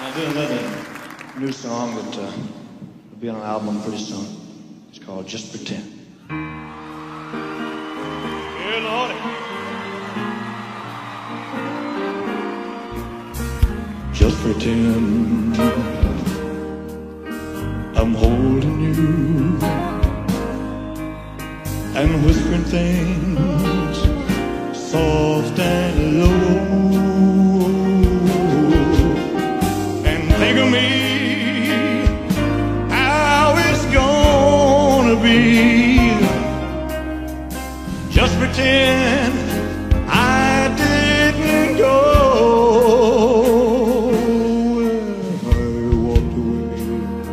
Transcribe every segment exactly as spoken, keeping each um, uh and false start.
I do another new song that uh, will be on an album pretty soon. It's called Just Pretend. Yeah, Lordy. Just pretend I'm holding you and whispering things soft and low. Think of me, how it's gonna be. Just pretend I didn't go. I walked away.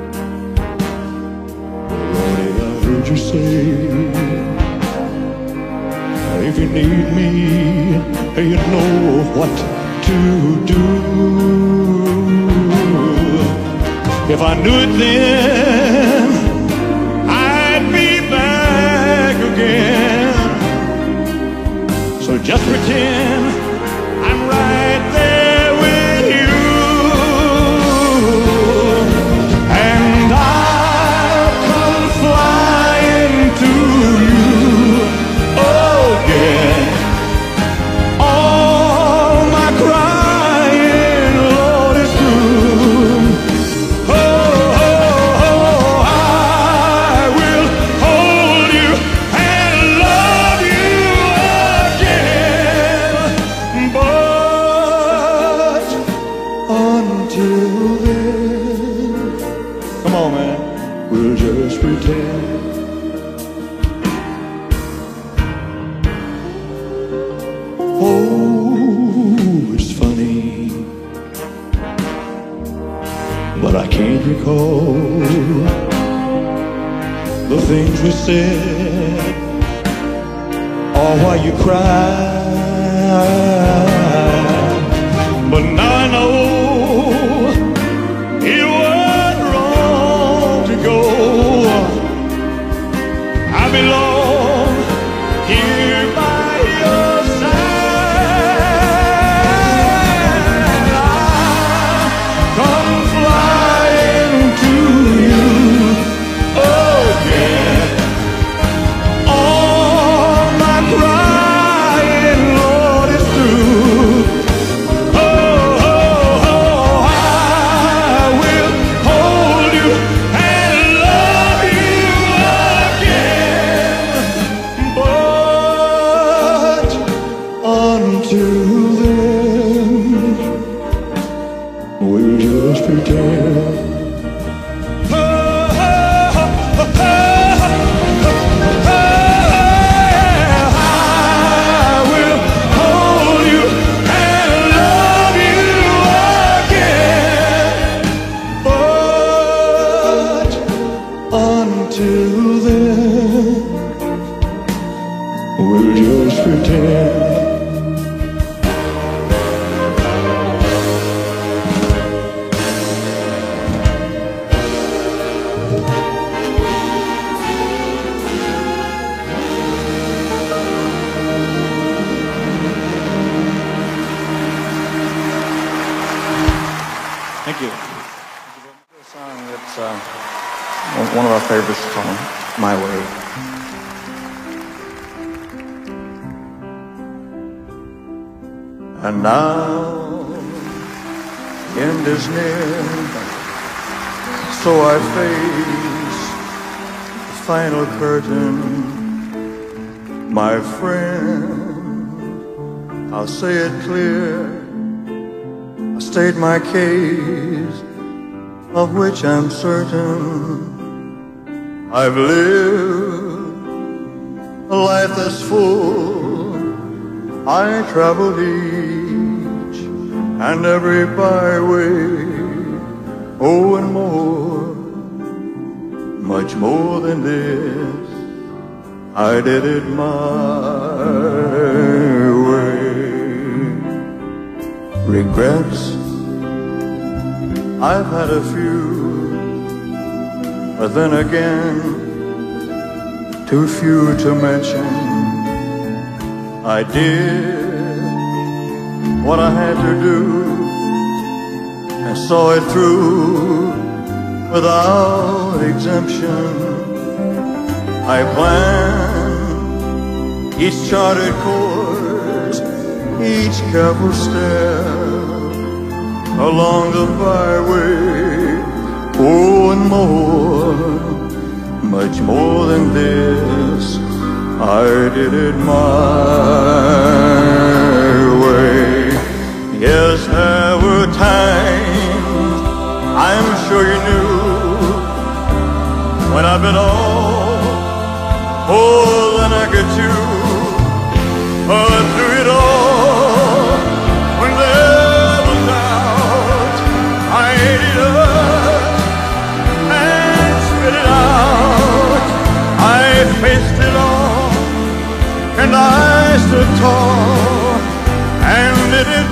Lordy, I heard you say, if you need me, you know what to do. If I knew it then, I'd be back again. So just pretend I'm right there with you, and I'll come flying to you. Oh yeah. All my crying, Lord, is through. Come on, man, we'll just pretend. Oh, it's funny, but I can't recall the things we said or why you cried. But now I know I belong here by your side. I'll come flying to you. Oh yeah. All my crying, Lord, is through. Oh, oh, oh, I will hold you and love you again. Until then, we'll just pretend. Oh, oh, oh, oh, oh, I will hold you and love you again. But until then, we'll just pretend. Thank you. A song that's uh, one of our favorites called My Way. And now, end is near, so I face the final curtain. My friend, I'll say it clear, I state my case, of which I'm certain. I've lived a life that's full, I traveled each and every byway, oh and more, much more than this, I did it my way. Regrets, I've had a few, but then again, too few to mention. I did what I had to do, and saw it through without exemption. I planned each charted course, each careful step along the byway. Oh, and more, much more than this, I did it my way. Yes, there were times, I'm sure you knew, when I've been all more than I could chew. But through it all, when there was doubt, I ate it up and spit it out. I faced it all, and I stood tall and did it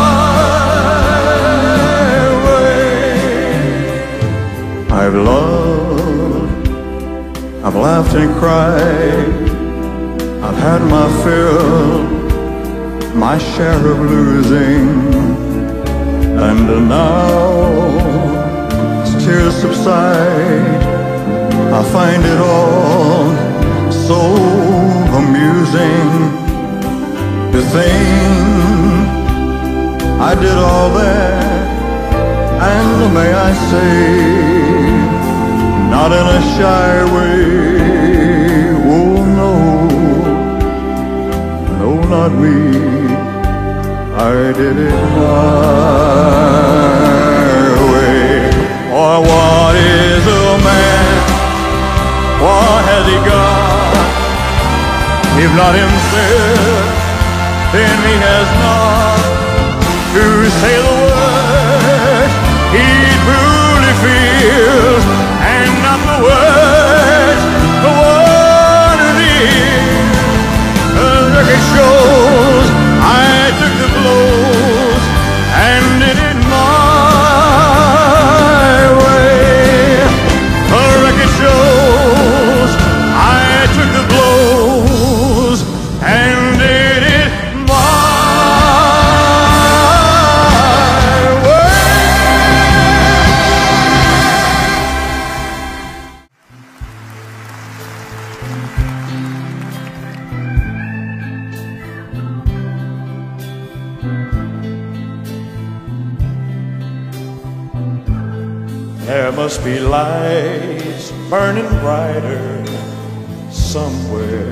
my way. I've loved, I've laughed and cried, I've had my fill, my share of losing, and now as tears subside, I find it all so amusing to think I did all that, and may I say, not in a shy way. Oh no, no, not me, I did it my way. Or what is a man? What has he got? If not himself, then he has not to say the words he truly feels, and not the words the one who needs. The record shows I took the blows and did it my way. The record shows I took the blows and did it my way. There must be lights burning brighter somewhere.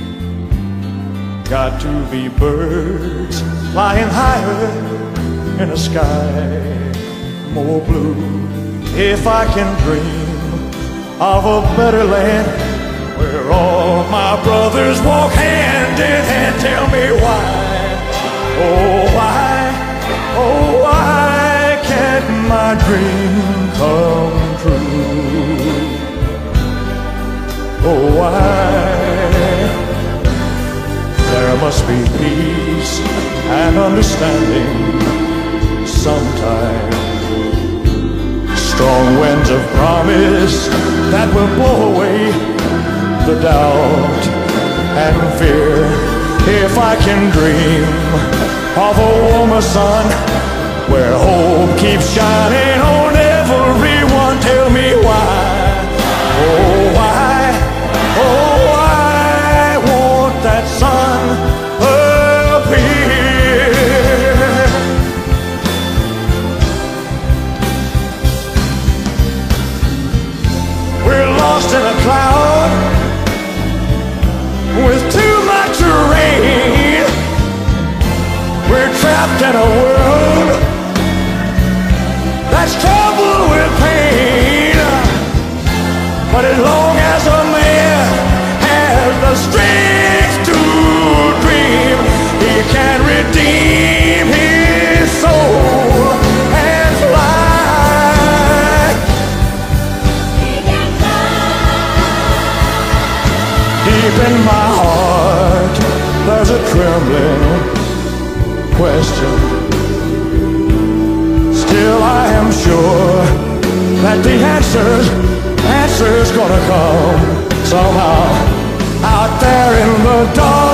Got to be birds flying higher in a sky more blue. If I can dream of a better land where all my brothers walk hand in hand, tell me why, oh why, oh why can't my dream come true? Oh why? There must be peace and understanding sometime. Strong winds of promise that will blow away the doubt and fear. If I can dream of a warmer sun where hope keeps shining on everyone, tell me why, oh why, oh why won't that sun appear? We're lost in a cloud with too much rain. We're trapped in a world that's troubled with pain. But as long as a man has the strength to dream, he can redeem his soul and fly. He can fly. Deep in my heart, there's a trembling question. Still I am sure that the answers, answers gonna come somehow out there in the dark.